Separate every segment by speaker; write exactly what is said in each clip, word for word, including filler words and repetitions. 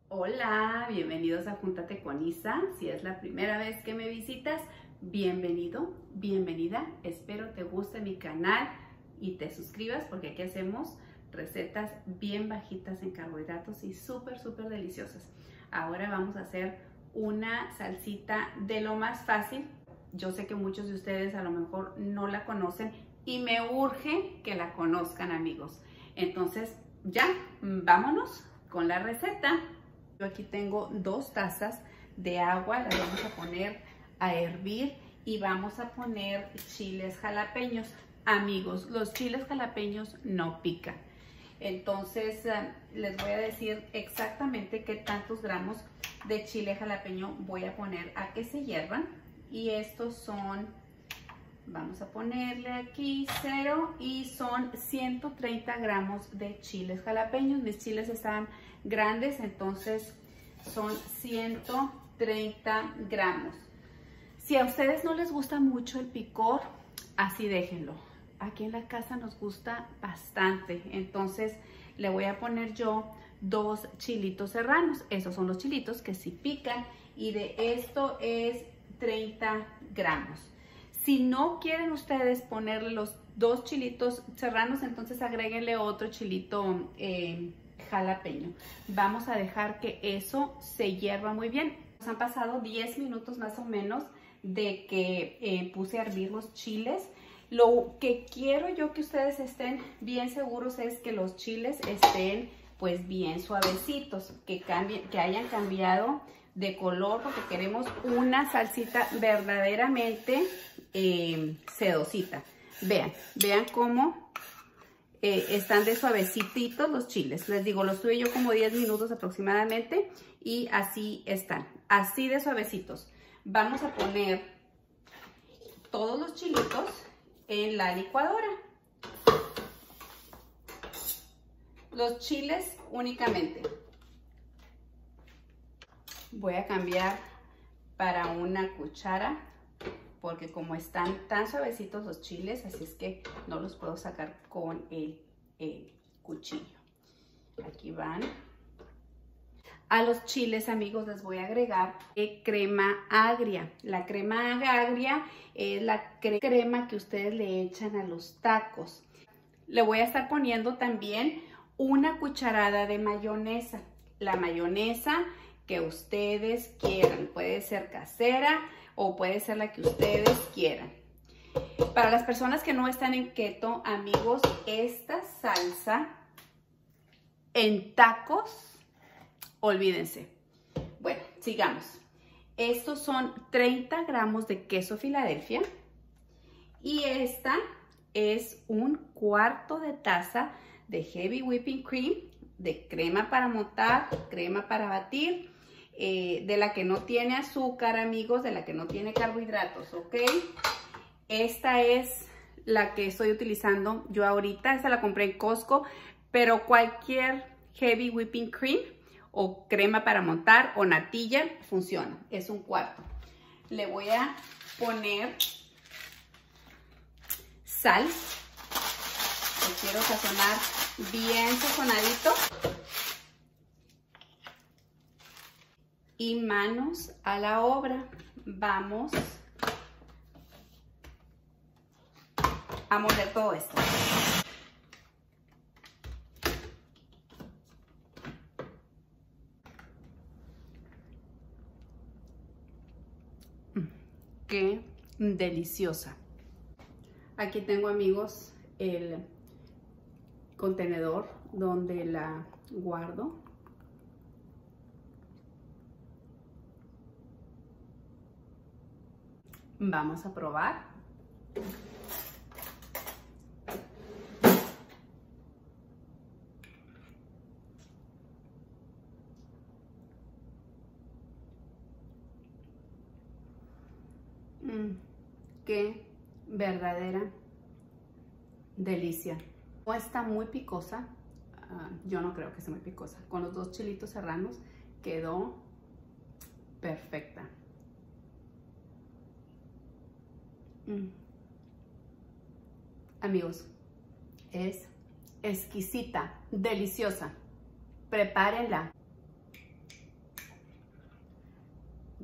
Speaker 1: Hola, bienvenidos a Júntate con Isa. Si es la primera vez que me visitas, bienvenido, bienvenida. Espero te guste mi canal y te suscribas porque aquí hacemos recetas bien bajitas en carbohidratos y súper, súper deliciosas. Ahora vamos a hacer una salsita de lo más fácil. Yo sé que muchos de ustedes a lo mejor no la conocen y me urge que la conozcan, amigos. Entonces, ya, vámonos con la receta. Yo aquí tengo dos tazas de agua, las vamos a poner a hervir y vamos a poner chiles jalapeños. Amigos, los chiles jalapeños no pican. Entonces les voy a decir exactamente qué tantos gramos de chile jalapeño voy a poner a que se hiervan. Y estos son, vamos a ponerle aquí cero y son ciento treinta gramos de chiles jalapeños. Mis chiles están grandes, entonces son ciento treinta gramos. Si a ustedes no les gusta mucho el picor, así déjenlo. Aquí en la casa nos gusta bastante, entonces le voy a poner yo dos chilitos serranos. Esos son los chilitos que sí pican y de esto es treinta gramos. Si no quieren ustedes ponerle los dos chilitos serranos, entonces agréguenle otro chilito eh, jalapeño. Vamos a dejar que eso se hierva muy bien. Nos han pasado diez minutos más o menos de que eh, puse a hervir los chiles. Lo que quiero yo que ustedes estén bien seguros es que los chiles estén pues bien suavecitos, que, cambien, que hayan cambiado de color, porque queremos una salsita verdaderamente eh, sedosita. Vean, vean cómo eh, están de suavecitos los chiles. Les digo, los tuve yo como diez minutos aproximadamente y así están, así de suavecitos. Vamos a poner todos los chilitos en la licuadora. Los chiles únicamente. Voy a cambiar para una cuchara porque como están tan suavecitos los chiles, así es que no los puedo sacar con el, el cuchillo. Aquí van. A los chiles, amigos, les voy a agregar crema agria. La crema agria es la cre crema que ustedes le echan a los tacos. Le voy a estar poniendo también una cucharada de mayonesa. La mayonesa que ustedes quieran. Puede ser casera o puede ser la que ustedes quieran. Para las personas que no están en keto, amigos, esta salsa en tacos, olvídense. Bueno, sigamos. Estos son treinta gramos de queso Filadelfia y esta es un cuarto de taza de heavy whipping cream, de crema para montar, crema para batir, eh, de la que no tiene azúcar, amigos, de la que no tiene carbohidratos, ¿ok? Esta es la que estoy utilizando yo ahorita. Esta la compré en Costco, pero cualquier heavy whipping cream o crema para montar o natilla funciona. Es un cuarto. Le voy a poner sal. Lo quiero sazonar bien sazonadito. Y manos a la obra. Vamos a moler todo esto. Qué deliciosa. Aquí tengo, amigos, el contenedor donde la guardo. Vamos a probar. Mm, qué verdadera delicia. No está muy picosa. Uh, yo no creo que sea muy picosa. Con los dos chilitos serranos quedó perfecta. Mm. Amigos, es exquisita, deliciosa. Prepárenla.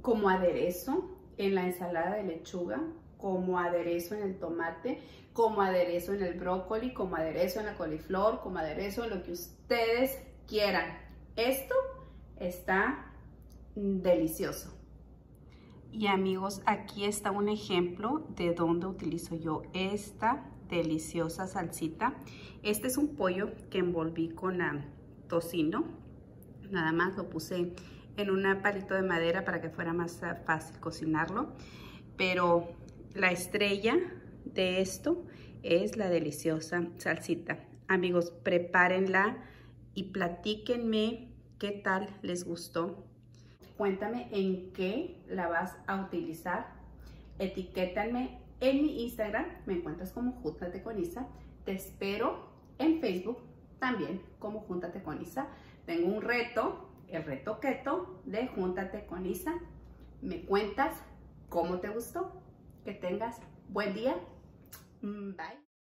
Speaker 1: como aderezo en la ensalada de lechuga, como aderezo en el tomate, como aderezo en el brócoli, como aderezo en la coliflor, como aderezo en lo que ustedes quieran. Esto está delicioso. Y amigos, aquí está un ejemplo de donde utilizo yo esta deliciosa salsita. Este es un pollo que envolví con la tocino. Nada más lo puse en un palito de madera para que fuera más fácil cocinarlo. Pero la estrella de esto es la deliciosa salsita. Amigos, prepárenla y platíquenme qué tal les gustó. Cuéntame en qué la vas a utilizar. Etiquétame en mi Instagram, me encuentras como Júntate con Isa. Te espero en Facebook también como Júntate con Isa. Tengo un reto, el reto keto de Júntate con Isa. Me cuentas cómo te gustó. Que tengas buen día. Bye.